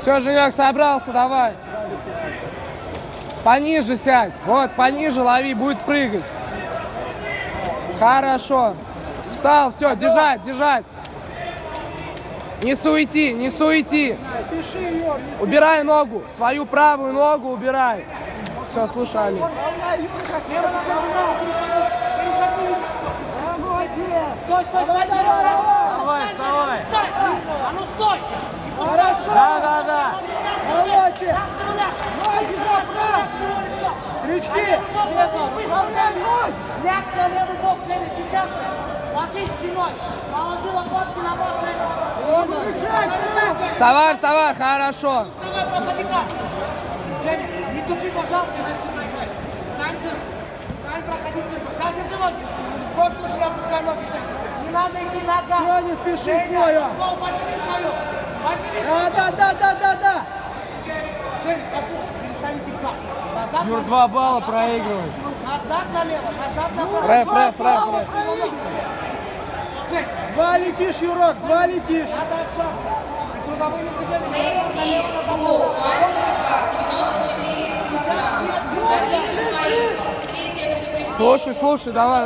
Все, Женек, собрался, давай. Пониже сядь. Вот, пониже лови, будет прыгать. Хорошо. Встал, все, держать, держать. Не суети, не суети. Убирай ногу, свою правую ногу убирай. Все, слушай, Али. Стой, стой, стой, Давай, вставай. А ну стой. Да. Короче. Крючки. Ляг на левый бок, Женя, сейчас же. Ложись спиной. Положи лопатки на бок, Женя. Вставай, вставай, хорошо. Вставай, проходи как. Женя, не тупи, пожалуйста, если проиграешь. Встань, цирк. Встань, проходи цирк. Да, держи ноги. В коем случае не опускай ноги, Женя. Не надо идти нога. Все, не спеши, Женя, Коля. подними свою. Подними свою. Да. Женя, послушай, перестань идти в карту. Назад, Юр, налево. 2 балла проигрывает. Назад налево, назад направо. Рэп. Жень, 2 летишь, Юрок, 2 летишь. надо общаться. И круговыми движениями назад, налево, Слушай, давай.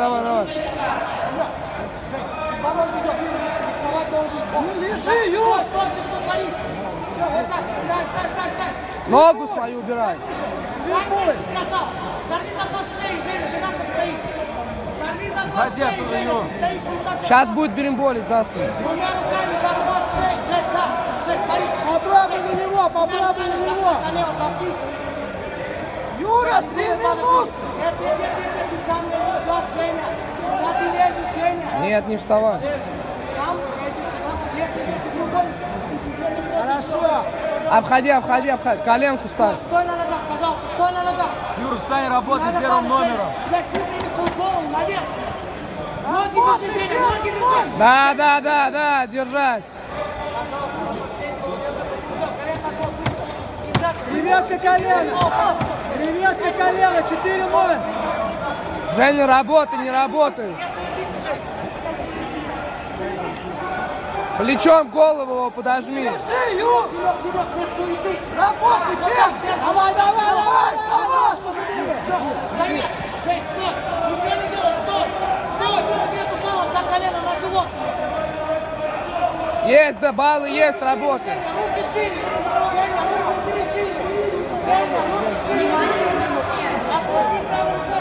Лежи, Юр! Стой, ты что творишь? Все, вот так, встань. Ногу свою убирай. Встань, я же сказал. Сорви захват шеи, Женя, ты там как стоишь. Сорви захват Ходи шеи, оттуда, Женя, Юр. ты стоишь вот так. Сейчас будет беремболить за спину. Двумя руками захват шеи, Жень, да. Жень, смотри. Попробуй на него, попробуй на него. Налево, топи. Юра, 3 минуты. Нет, ты сам лезешь туда, Женя. Куда ты лезешь, Женя? Нет, не вставай. Ты сам лезешь туда. Нет, ты другой. Хорошо. Обходи. Коленку ставь. Стой на ногах, пожалуйста, стой на ногах. Юр, встань, работай Надо первым падать, номером. Женя. Блядь, выпрями свою голову наверх. Ноги держи, Женя, ноги держи. Да, держать. Пожалуйста, на последнего момента позиция. Колен пошел быстро. Сейчас. Креветка колено. Креветка колено, 4-0. Женя, работай, не работай. Не суетиться, Жень. Плечом голову его подожми. Серег, без суеты. Работай, Пем. Давай. Все, стоять. Жень, стой. Ничего не делай, стой. Нет упала за колено на живот. Есть, да, баллы есть, работай. Женя, руки шире. Женя, руки убери шире. Женя, руки шире. Отпусти правую руку,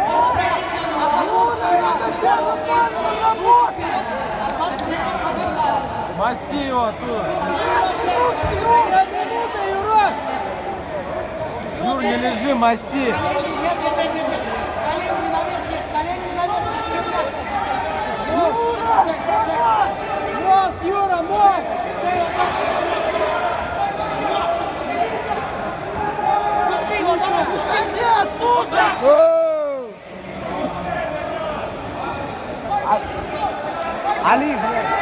Масти его оттуда. Юр, не лежи, масти. Мост, Юра, мост! Души его, давай, души! Иди оттуда! Али, блядь.